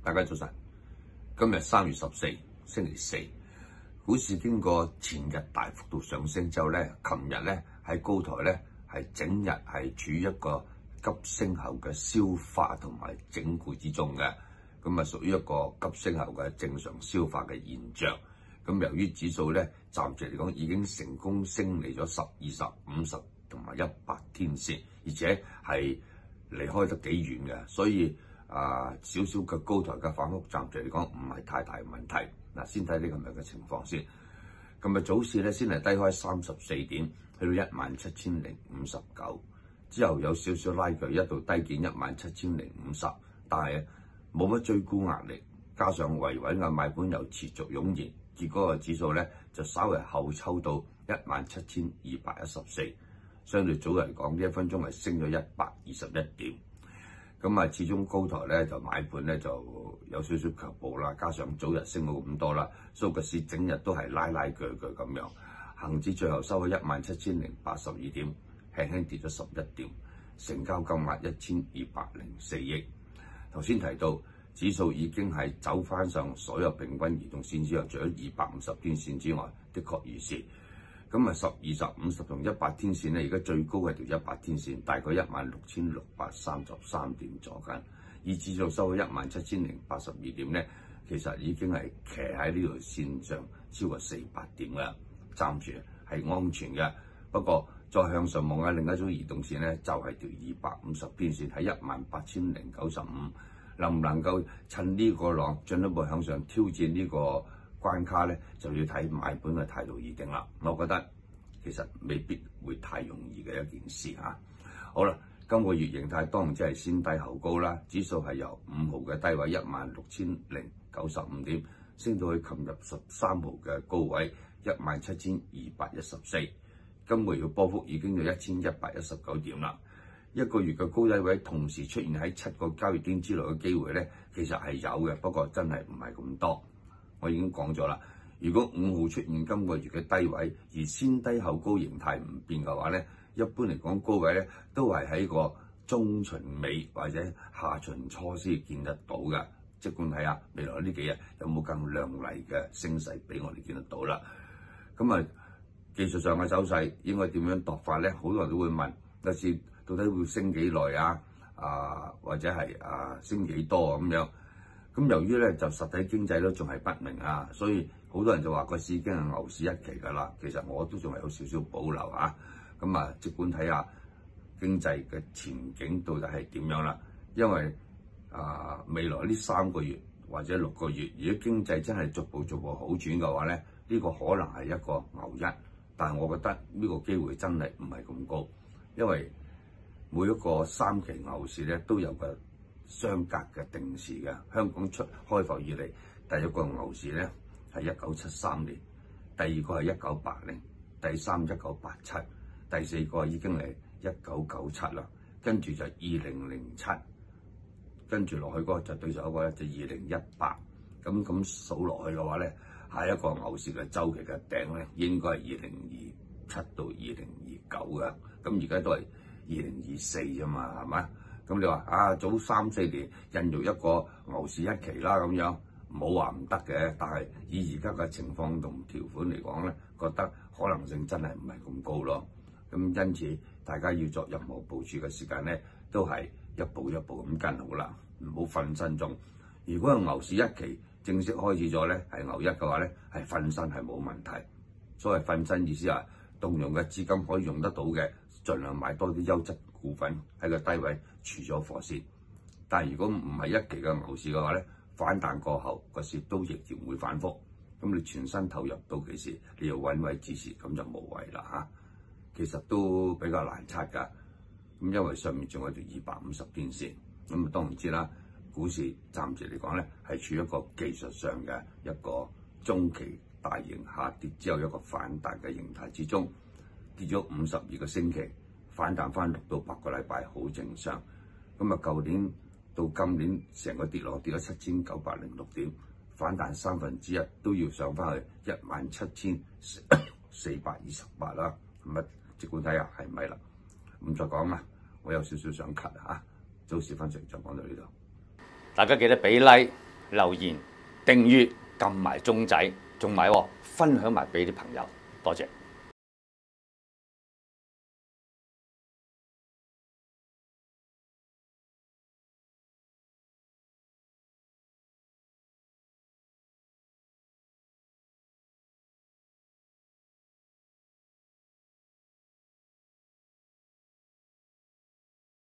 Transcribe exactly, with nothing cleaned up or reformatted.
大家早晨，今日三月十四，星期四，股市經過前日大幅度上升之後咧，琴日咧喺高台咧係整日係處於一個急升後嘅消化同埋整固之中嘅，咁啊屬於一個急升後嘅正常消化嘅現象。咁由於指數咧暫時嚟講已經成功升離咗十、二十、五十同埋一百天線，而且係離開得幾遠嘅，所以啊少少嘅高台嘅反覆暫時嚟講唔係太大嘅問題。嗱，先睇呢今日嘅情況先。今日早市咧先係低開三十四點，去到一萬七千零五十九，之後有少少拉鋸，一度低見一萬七千零五十，但係冇乜追沽壓力，加上維穩嘅買盤又持續湧現，結果個指數咧就稍微後抽到一萬七千二百一十四。相對早嚟講，呢一分鐘係升咗一百二十一點，咁啊，始終高台咧就買盤咧就有少少強暴啦，加上早日升到咁多啦，所以個市整日都係拉拉鋸鋸咁樣。恆指最後收喺一萬七千零八十二點，輕輕跌咗十一點，成交金額一千二百零四億。頭先提到指數已經係走翻上所有平均移動線之後，除咗二百五十天線之外，的確如是。咁啊，十、二十、五十同一百天線咧，而家最高係條一百天線，大概一萬六千六百三十三點左近。而指數收喺一萬七千零八十二點咧，其實已經係騎喺呢條線上超過四百點嘅，暫時係安全嘅。不過再向上望嘅另一種移動線咧，就係條二百五十天線喺一萬八千零九十五，能唔能夠趁呢個浪進一步向上挑戰呢個關卡咧，就要睇買盤嘅態度而定啦。我覺得其實未必會太容易嘅一件事嚇。好啦，今個月形態當然即係先低後高啦。指數係由五號嘅低位一萬六千零九十五點，升到去琴日十三號嘅高位一萬七千二百一十四。今個月嘅波幅已經有一千一百一十九點啦。一個月嘅高低位同時出現喺七個交易天之內嘅機會咧，其實係有嘅，不過真係唔係咁多。我已經講咗啦，如果五號出現今個月嘅低位，而先低後高形態唔變嘅話咧，一般嚟講高位咧都係喺個中旬尾或者下旬初先見得到嘅。即管睇下未來呢幾日有冇更亮麗嘅升勢俾我哋見得到啦。咁啊，技術上嘅走勢應該點樣度法咧？好多人都會問，有時到底會升幾耐啊？啊，或者係啊升幾多咁樣？咁由於咧就實體經濟都仲係不明啊，所以好多人就話個市已經係牛市一期㗎啦。其實我都仲係有少少保留啊。咁啊，即管睇下經濟嘅前景到底係點樣啦。因為啊未來呢三個月或者六個月，如果經濟真係逐步逐步好轉嘅話咧，呢個可能係一個牛一。但係我覺得呢個機會真係唔係咁高，因為每一個三期牛市咧都有個相隔嘅定時嘅。香港出開埠以嚟，第一個牛市咧係一九七三年，第二個係一九八零，第三一九八七，第四個已經係一九九七啦。跟住就二零零七，跟住落去嗰個就對上一個咧就二零一八。咁咁數落去嘅話咧，下一個牛市嘅週期嘅頂咧應該係二零二七到二零二九嘅。咁而家都係二零二四啫嘛，係嘛？咁你話啊，早三四年印做一個牛市一期啦，咁樣冇話唔得嘅。但係以而家嘅情況同條款嚟講咧，覺得可能性真係唔係咁高咯。咁因此大家要作任何部署嘅時間咧，都係一步一步咁跟好啦，唔好瞓身中。如果係牛市一期正式開始咗咧，係牛一嘅話咧，係瞓身係冇問題。所謂瞓身意思係動用嘅資金可以用得到嘅，盡量買多啲優質股份喺個低位儲咗貨先。但係如果唔係一期嘅牛市嘅話咧，反彈過後個市都亦然會反覆。咁你全身投入到幾時，你要揾位支持，咁就無謂啦嚇。其實都比較難測㗎。咁因為上面仲有條二百五十天線，咁啊當然知啦。股市暫時嚟講咧，係處於一個技術上嘅一個中期大型下跌之後一個反彈嘅形態之中，跌咗五十二個星期，反彈翻六到八個禮拜好正常。咁啊，舊年到今年成個跌落跌咗七千九百零六點，反彈三分之一都要上翻去一萬七千四百二十八啦。咁啊，即管睇下係咪啦。唔再講啦，我有少少想咳啊。早市分析就講到呢度。 大家記得俾 like、 留言、訂閱、撳埋鐘仔，仲埋分享埋俾啲朋友，多謝。